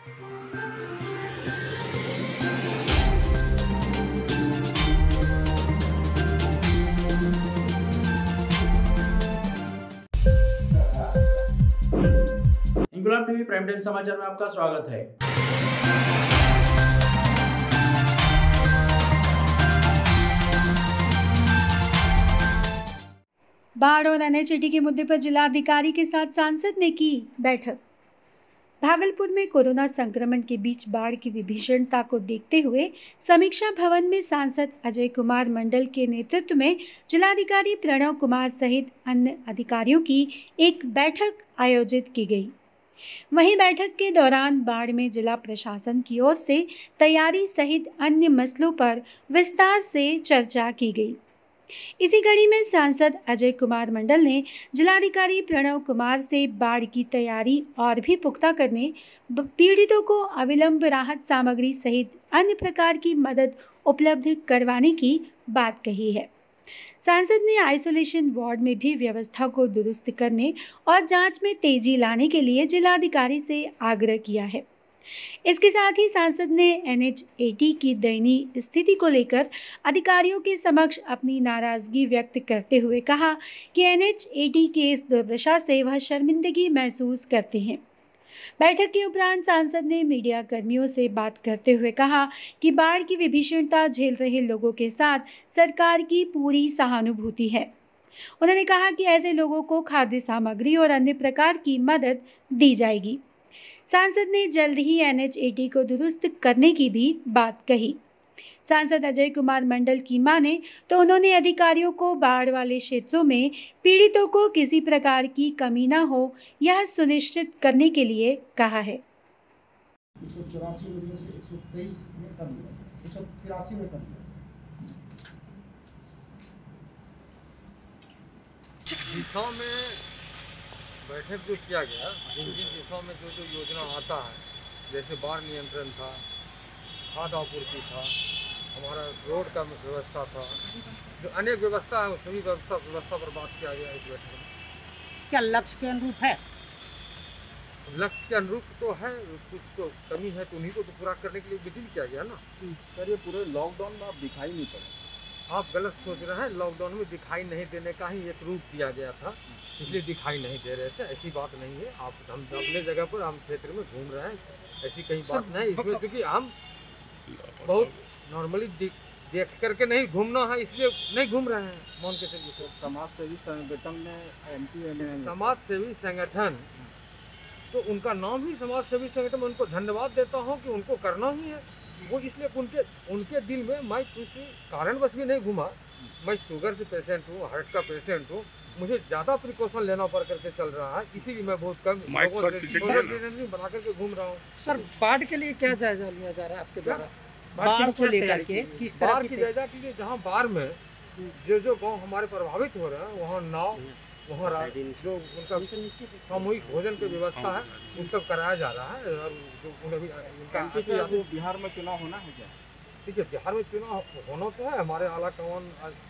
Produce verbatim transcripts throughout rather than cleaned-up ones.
इंकुलाब TV prime time समाचार में आपका स्वागत है। बाढ़ और एनएचएटी के मुद्दे पर जिलाधिकारी के साथ सांसद ने की बैठक। भागलपुर में कोरोना संक्रमण के बीच बाढ़ की विभीषणता को देखते हुए समीक्षा भवन में सांसद अजय कुमार मंडल के नेतृत्व में जिलाधिकारी प्रणव कुमार सहित अन्य अधिकारियों की एक बैठक आयोजित की गई। वहीं बैठक के दौरान बाढ़ में जिला प्रशासन की ओर से तैयारी सहित अन्य मसलों पर विस्तार से चर्चा की गई। इसी कड़ी में सांसद अजय कुमार मंडल ने जिलाधिकारी प्रणव कुमार से बाढ़ की तैयारी और भी पुख्ता करने, पीड़ितों को अविलंब राहत सामग्री सहित अन्य प्रकार की मदद उपलब्ध करवाने की बात कही है। सांसद ने आइसोलेशन वार्ड में भी व्यवस्था को दुरुस्त करने और जांच में तेजी लाने के लिए जिलाधिकारी से आग्रह किया है। इसके साथ ही सांसद ने एनएचएटी की दयनीय स्थिति को लेकर अधिकारियों के समक्ष अपनी नाराजगी व्यक्त करते हुए कहा कि एनएचएटी के इस दुर्दशा से वह शर्मिंदगी महसूस करते हैं। बैठक के उपरांत सांसद ने मीडिया कर्मियों से बात करते हुए कहा कि बाढ़ की विभीषणता झेल रहे लोगों के साथ सरकार की पूरी सहानुभूति है। उन्होंने कहा कि ऐसे लोगों को खाद्य सामग्री और अन्य प्रकार की मदद दी जाएगी। सांसद ने जल्द ही एनएचएटी को दुरुस्त करने की भी बात कही। सांसद अजय कुमार मंडल की माने तो उन्होंने अधिकारियों को बाढ़ वाले क्षेत्रों में पीड़ितों को किसी प्रकार की कमी न हो यह सुनिश्चित करने के लिए कहा है। एक सौ चौरासी में से एक सौ तेईस में कम हुआ, एक सौ तिरासी में कम हुआ। दिशाओं में बैठक जो किया गया, जिन जिन दिशाओं में जो जो योजना आता है, जैसे बाढ़ नियंत्रण था, खाद्य आपूर्ति था, हमारा रोड का व्यवस्था था, जो अनेक व्यवस्था है सभी व्यवस्था व्यवस्था पर बात किया गया इस बैठक में। क्या लक्ष्य के अनुरूप है? लक्ष्य के अनुरूप तो है, कुछ तो कमी है तो उन्हीं को तो पूरा करने के लिए विधि किया गया ना। सर ये पूरे लॉकडाउन में आप दिखाई नहीं पड़े। आप गलत सोच रहे हैं। लॉकडाउन में दिखाई नहीं देने का ही एक रूप दिया गया था, इसलिए दिखाई नहीं दे रहे थे। ऐसी बात नहीं है। आप हम अपने जगह पर हम क्षेत्र में घूम रहे हैं, ऐसी कहीं बात नहीं। इसमें क्योंकि हम बहुत नॉर्मली देख करके नहीं घूमना है, इसलिए नहीं घूम रहे हैं। मान के चलिए समाज सेवी संगठन ने एंटी समाज सेवी संगठन, तो उनका नाम ही समाज सेवी संगठन, मैं उनको धन्यवाद देता हूँ कि उनको करना ही है वो। इसलिए उनके उनके दिल में मैं किसी कारणवश भी नहीं घूमा। मैं शुगर से पेशेंट हूँ, हार्ट का पेशेंट हूँ, मुझे ज़्यादा प्रिकॉशन लेना पड़ करके चल रहा है, इसीलिए मैं बहुत कम लोगों बना करके घूम रहा हूँ। सर बाढ़ के लिए क्या जायजा लिया जा रहा है आपके द्वारा? बाढ़ को लेकर के किस तरह बाढ़ की जायजा के लिए जहाँ बाढ़ में जो जो गांव हमारे प्रभावित हो रहे हैं वहाँ नाव, वहाँ जो उनका सामूहिक भोजन की व्यवस्था है उन सब कराया जा रहा है। और जो उन्हें भी उनका बिहार में चुनाव होना है क्या? ठीक है, बिहार में चुनाव होना तो है। हमारे आला कमान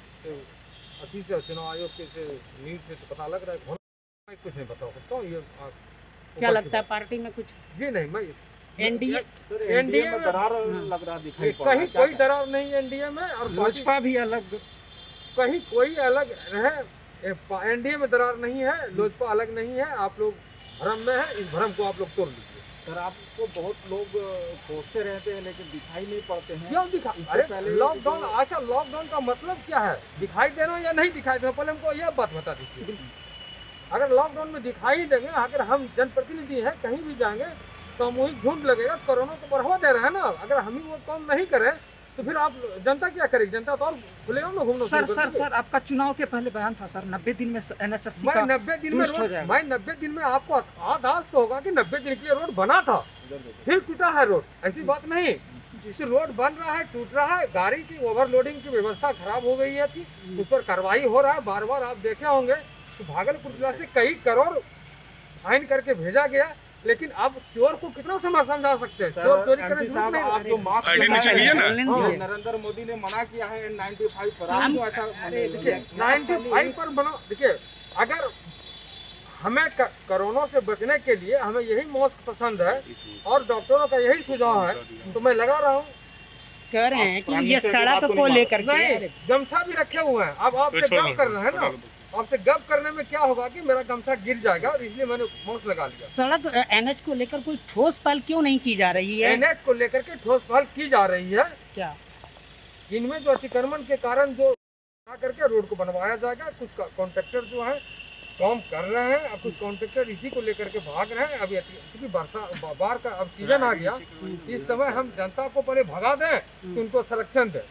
अतीत से चुनाव आयोग के से न्यूज से तो पता लग रहा है, मैं कुछ नहीं बता सकता हूँ। ये क्या लगता है पार्टी में कुछ? जी नहीं, मैं एनडीए एनडीए में दरार लग रहा दिखाई पड़ रहा है। कहीं कोई दरार नहीं एनडीए में, और भाजपा भी अलग, कहीं कोई अलग रहे। एनडीए में दरार नहीं है, लोजपा अलग नहीं है। आप लोग भ्रम में है, इस भ्रम को आप लोग तोड़ लीजिए। सर आपको बहुत लोग सोचते रहते हैं लेकिन दिखाई नहीं पड़ते हैं। क्यों दिखा? अरे लॉकडाउन, अच्छा लॉकडाउन का मतलब क्या है? दिखाई देना या नहीं दिखाई देना, पहले हमको यह बात बता दीजिए। अगर लॉकडाउन में दिखाई देंगे, अगर हम जनप्रतिनिधि हैं, कहीं भी जाएंगे सामूहिक झुंड लगेगा, कोरोना को बढ़ावा दे रहे हैं ना। अगर हम ही वो काम नहीं करें तो फिर आप जनता क्या करेगी? जनता तो और खुलेगा ना घूमना। सर सर सर आपका चुनाव के पहले बयान था सर नब्बे दिन में एनएचएससी का नब्बे दिन में मैं नब्बे दिन में आपको आधास तो होगा कि नब्बे दिन के लिए रोड बना था, फिर टूटा है रोड। ऐसी बात नहीं, रोड बन रहा है, टूट रहा है। गाड़ी की ओवरलोडिंग की व्यवस्था खराब हो गई है थी, उस पर कार्रवाई हो रहा है। बार बार आप देखे होंगे तो भागलपुर जिला से कई करोड़ फाइन करके भेजा गया, लेकिन अब चोर को कितना समय समझा सकते हैं? चोर चोरी करने साहब आप जो मास्क नरेंद्र मोदी ने मना किया है एन नाइंटी फाइव पर, आप जो ऐसा नाइंटी फाइव पर बना। देखिए, अगर हमें क- कोरोना से बचने के लिए हमें यही मास्क पसंद है और डॉक्टरों का यही सुझाव है, तो मैं लगा रहा हूँ। कह रहे हैं कि ये सड़क को लेकर के नहीं, गमछा भी रखे हुए हैं। अब आपसे गप कर रहे हैं ना, आपसे गप करने में क्या होगा कि मेरा गमछा गिर जाएगा, और इसलिए मैंने मास्क लगा लिया। सड़क एनएच को लेकर कोई ठोस पहल क्यों नहीं की जा रही है? एनएच को लेकर के ठोस पहल की जा रही है। क्या इनमें जो अतिक्रमण के कारण जो करके रोड को बनवाया जाएगा, कुछ कॉन्ट्रैक्टर जो है काम कर रहे हैं, अब कुछ कॉन्ट्रैक्टर इसी को लेकर के भाग रहे हैं। अभी क्योंकि बरसा बाढ़ का अब सीजन आ गया, इस समय हम जनता को पहले भगा दें तो उनको संरक्षण दें,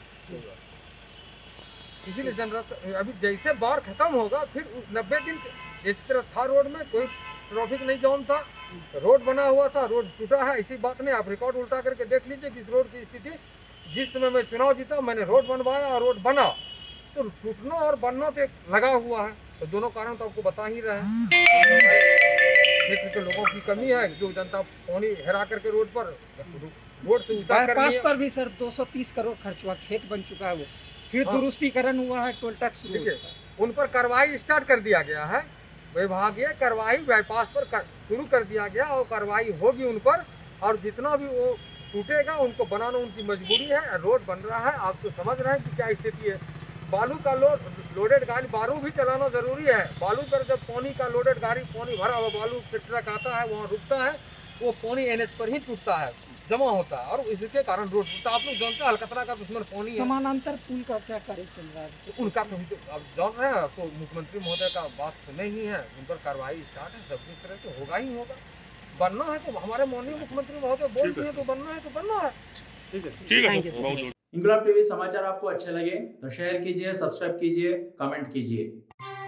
इसीलिए जनता अभी जैसे बाढ़ खत्म होगा फिर नब्बे दिन इस तरह था, रोड में कोई ट्रैफिक नहीं जाम था, रोड बना हुआ था, रोड टूटा है, ऐसी बात नहीं। आप रिकॉर्ड उल्टा करके देख लीजिए कि इस रोड की स्थिति, जिस समय मैं चुनाव जीता मैंने रोड बनवाया और रोड बना, तो टूटना और बनना तो लगा हुआ है, तो दोनों कारण तो आपको बता ही रहे हैं। क्षेत्र के लोगों की कमी है, जो जनता पानी हेरा करके रोड पर रोड से उतार कर बाईपास पर भी सर दो सौ तीस करोड़ खर्च हुआ, खेत बन चुका है वो, फिर हाँ। दुरुस्तीकरण हुआ है, टोल टैक्स ठीक है, उन पर कार्रवाई स्टार्ट कर दिया गया है, विभागीय कार्रवाई बाईपास पर कर, शुरू कर दिया गया और कार्रवाई होगी उन पर, और जितना भी वो टूटेगा उनको बनाना उनकी मजबूरी है। रोड बन रहा है, आप तो समझ रहे हैं कि क्या स्थिति है। बालू का लोड लोडेड गाड़ी बालू भी चलाना जरूरी है। बालू पर जब पानी का लोडेड गाड़ी पानी भरा हुआ बालू से ट्रक आता है, वहाँ रुकता है, वो पानी एनएच पर ही टूटता है, जमा होता है, और इसके कारण रोड टूटता है। आप लोग जानते हैं अलकतरा का दुश्मन पानी है। समानांतर पुल का क्या कार्य चल रहा है? तो उनका तो अब जान रहे हैं, तो मुख्यमंत्री महोदय का बात सुने ही है, उन पर कार्रवाई स्टार्ट है, सब इस तरह से होगा ही होगा। बनना है तो हमारे माननीय मुख्यमंत्री महोदय बोल दिए तो बनना है तो बनना है। ठीक है, ठीक है Thank सर, you, बहुत बहुत इंकलाब टीवी समाचार आपको अच्छे लगे तो शेयर कीजिए, सब्सक्राइब कीजिए, कमेंट कीजिए।